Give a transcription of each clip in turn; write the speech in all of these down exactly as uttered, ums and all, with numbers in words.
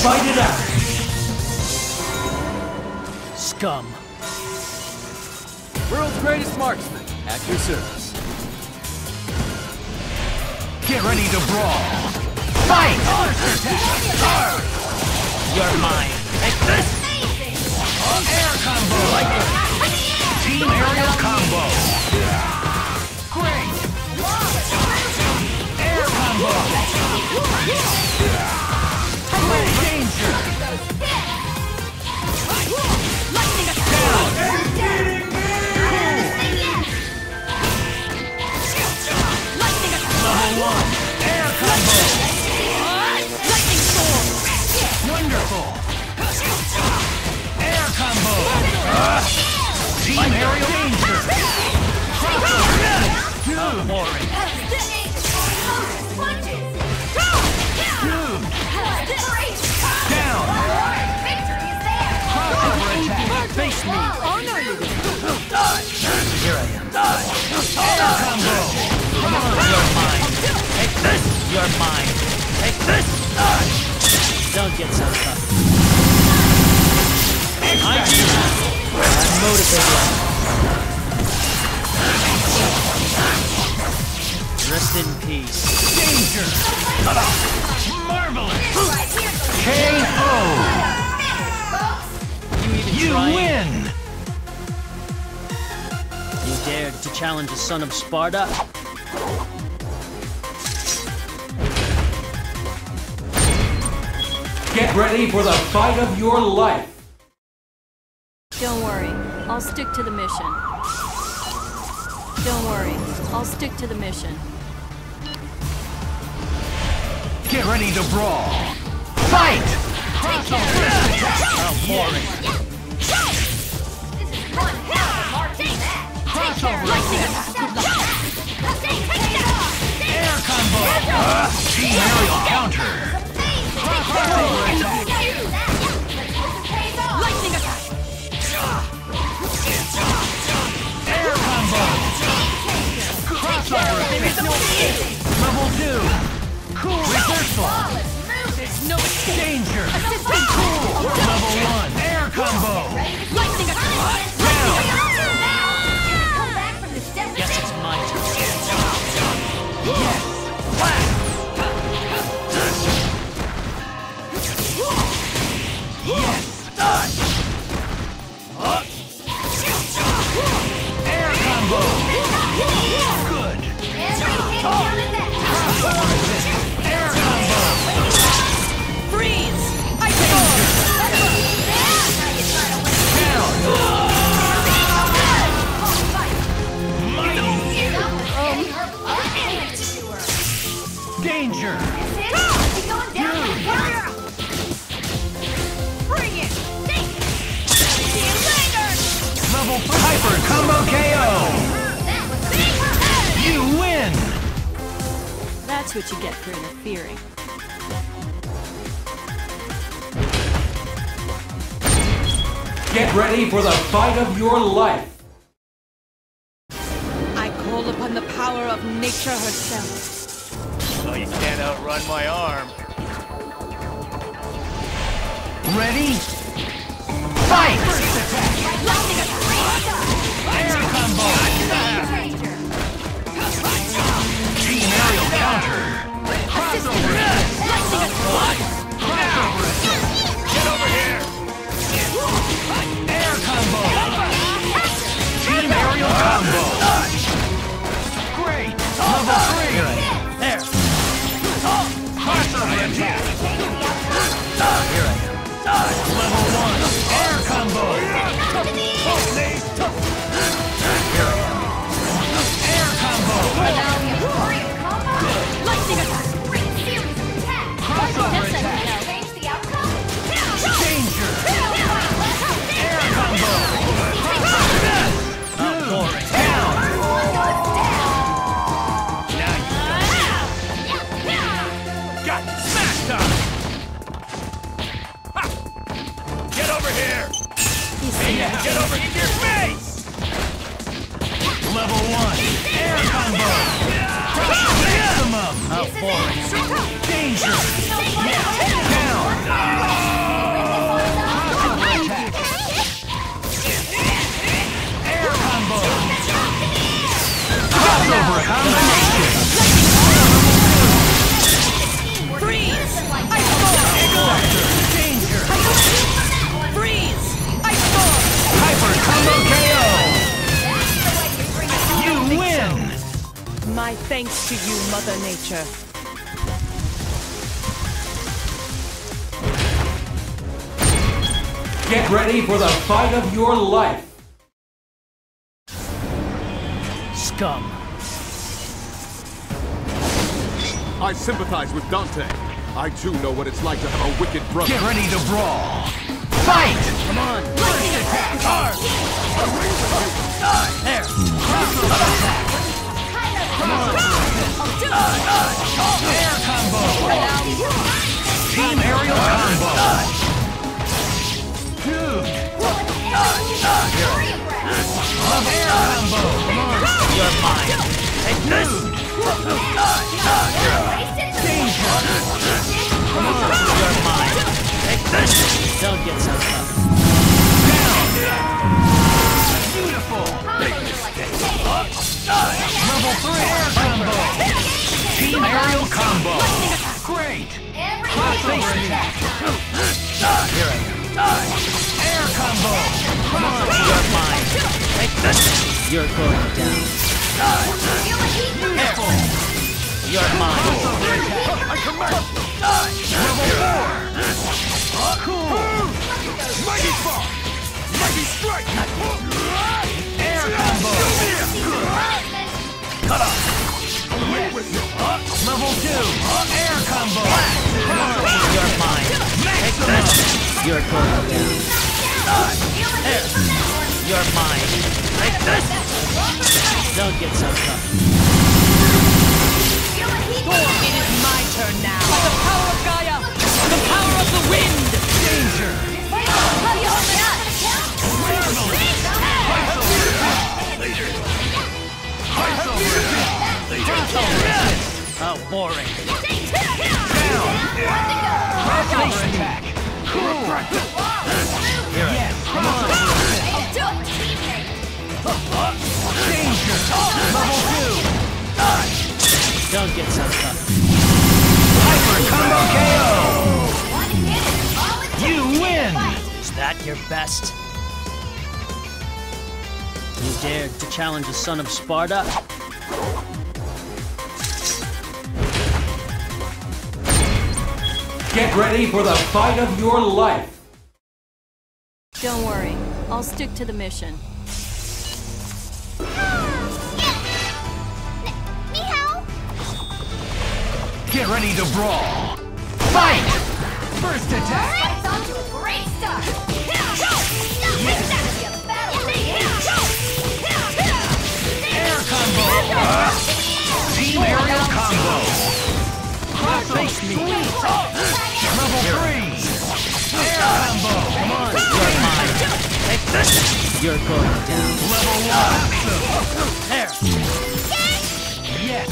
Fight it out! Scum. World's greatest marksman, at your service. Get ready to brawl! Fight! You're mine. Take this! Air combo! Team aerial combo! Great! Air combo! Danger! Down! Level one! Air combo! Lightning storm! Wonderful! Air combo! Uh, team aerial danger! Dude! Boring. Dude! Down! Crossover attack! Face me. Oh no, you didn't. Here I am. Air combo! Come on, you're mine. Take this! You're mine. Take this! Don't get so tough. I'm Extra! I'm motivated. Rest in peace. Danger! Marvelous! K O! You even You trying? win! You dared to challenge the son of Sparta? Get ready for the fight of your life! Don't worry, I'll stick to the mission. Don't worry, I'll stick to the mission. Get ready to brawl! Fight! Crossover attack! How boring. Crossover attack! Air combo! Uh, team aerial counter! Crossover attack! Lightning attack! Air combo! Crossover attack! Level two! Cool reversal! There's no escape! Danger! Assistant! Level one! Air combo! Lightning attack! Down! Guess it's my turn. Yes! Flat! Yes! Air combo! Good! Air combo! Freeze! Ice storm! Down! Danger! Bring it! See you later! Level Hyper Combo K O! You win! That's what you get for interfering. Get ready for the fight of your life! I call upon the power of nature herself. Oh, you can't outrun my arm. Ready? Fight! Lightning attack! Air combo! Team aerial counter! Crossover attack! Lightning attack! Crossover attack! Get over here! Air combo! Team aerial combo! Great! Level three! There. Crossover attack! Here I am. Level one! Air combo! Here I am. Air combo! Lightning attack! Crossover That's attack! like Danger! Air combo! How boring. Down! Got smash time! Ha! Get over here! Hey, get over in your face! Level one! Air combo! Maximum! How boring. Danger! Down! Thanks to you, Mother Nature. Get ready for the fight of your life. Scum. I sympathize with Dante. I too know what it's like to have a wicked brother. Get ready to brawl. Fight! Come on. First attack. Hard. There. Come on. Air combo. Team aerial combo. Dude. Love air combo. Come on. You're mine. Take this. Danger. Come on. You're mine. Take this. Don't get so tough. Down. Beautiful. Level three air combo. Team aerial combo. Great. Cross-face attack. Here I am. Air combo. Come on. You're mine. Take this. You're going down. Beautiful. You're mine. I command. Level four. Cool. Mighty Fall. Mighty Strike. Air combo. Cut off. Level two. Air combo. Come on. You're mine. Take this. You're going down. There. You're mine. Take this. Don't get so tough. It is my turn now. By the power of Gaia, the power of the wind. Danger. How boring. Down. Cross-face attack. Cool. Here I am. Come on. Danger. Level two. Don't get so tough. Hyper combo K O. You win. Is that your best? You dared to challenge the son of Sparta? Get ready for the fight of your life. Don't worry, I'll stick to the mission. Get ready to brawl. Fight! First attack. It's off to a great start. Air combo. Team aerial combo. Cross-face me. Level three. Air combo. Come on. You're mine. Take this. You're going down. Level one. There. Yes.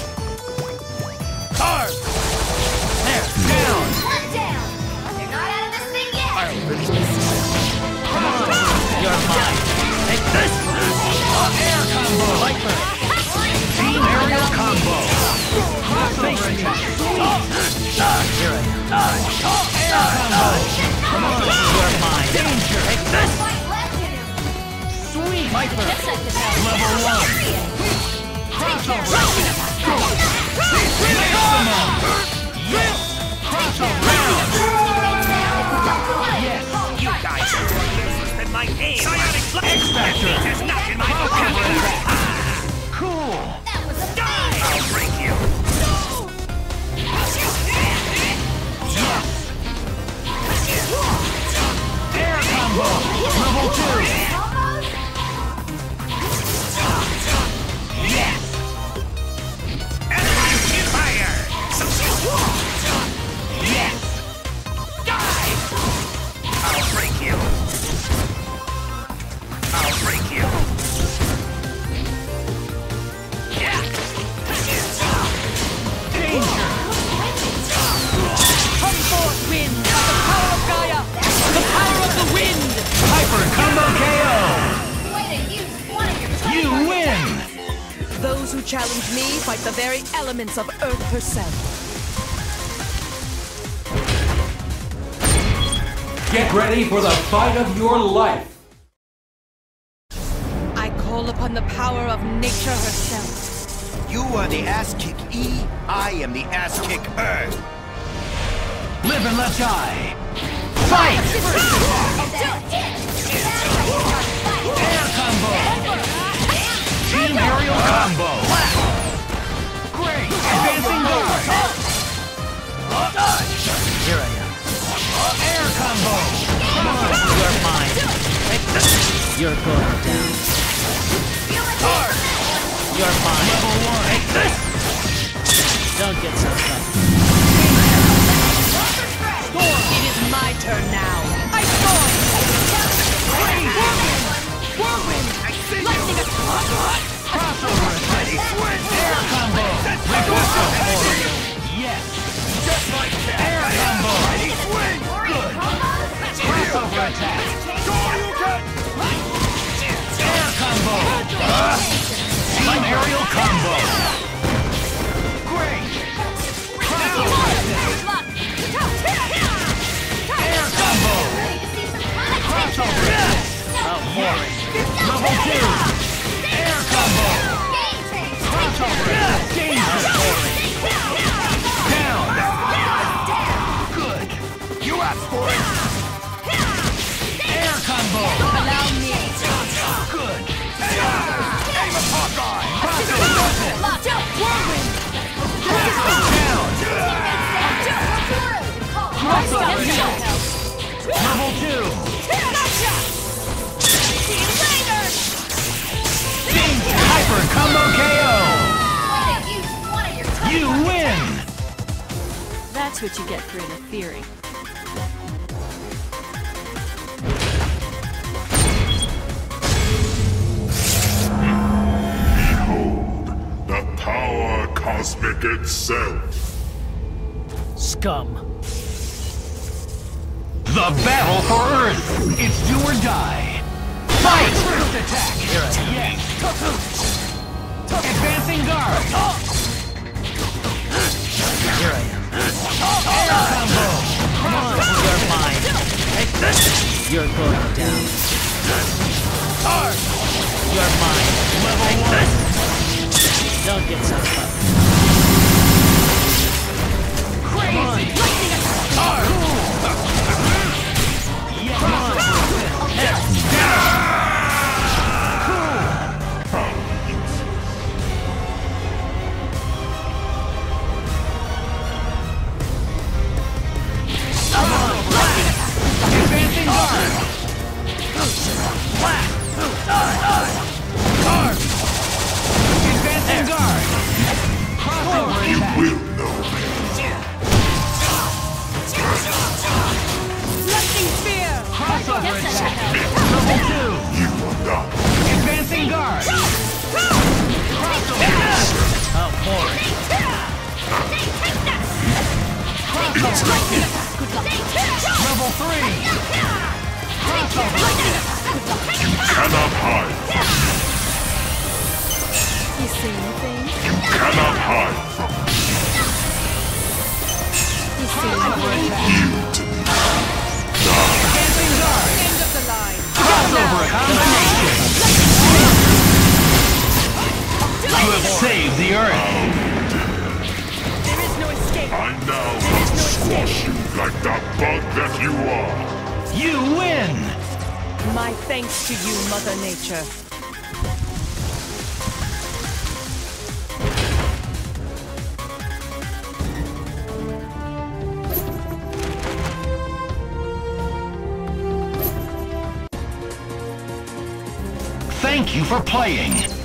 Hard. There. Down. One down. They're not out of this thing yet. Come on. You're mine. Take this. Air combo. Viper. Team aerial combo. Cross-face attack. Here I am. Air combo. Come on. You're mine. Danger. Take this. Fight left in him. Sweet. Viper. Level one. Crossover attack. Maximum. Yes. Crossover. Yes. You guys are more useless than my aim. Psionic Blast. X-Factor. Has not in my Crossover vocabulary. attack. Cool. That was a Die! I'll break you. Air combo. Level two. Yes. Enemy fire. Yes. Die! I'll break you. I'll break you. Yeah. Danger. Come forth, wind, by the power of Gaia, the power of the wind. Hyper combo K O. way to use one of your You win. Those who challenge me fight the very elements of Earth herself. Get ready for the fight of your life. I call upon the power of nature herself. You are the ass kick E, I am the ass kick Earth. Live and let die. Fight! Air combo! Team aerial combo! Great! Advancing guard! Here I am. Air combo! Come on, you're mine. Take this. You're going down. You're mine. Level one! Take this. Don't get so tough. It is my turn now. I storm! Whirlwind! Whirlwind! Lightning attack! Crossover attack! Air combo! Reversal forward! Yes! Just like that. Air combo! Swing. Good! Crossover attack! Air combo! Team aerial combo! Great! Crossover attack! Air combo! Crossover attack! Oh, boring. Level two! Air combo! Crossover attack! Danger! Down! Good! You asked for it. Air combo! Allow me. Good! Aim at Hawkeye. Crossover attack! Whirlwind! Down! Crossover Gotcha. attack! Level two! Gotcha. Team Ranger! Danger! Hyper combo K O! You win! That's what you get for interfering. Behold, the power cosmic itself. Scum. The battle for Earth! It's do or die! Fight! First attack! Yes! Advancing guard! Here I am. Air combo! Come on, you're mine. Take this. You're going down. Hard. You're mine. Level Take one! this. Don't get so tough. Crazy! Hard. Yes! Come on. Advancing guard! Advancing guard! Crossover You attack! will know me. Lightning spear! Crossover attack! Level two! You are not. Advancing guard! Crossover attack! Oh, boring. Crossover attack! Level three! Crossover attack! You cannot hide. You see anything? You cannot hide from me. You see Crossover anything? attack! Yield to me. Advancing guard! End of the line. Crossover combination! You have saved the Earth! There is no escape. I now must squash you like the bug that you are. You win! My thanks to you, Mother Nature. Thank you for playing!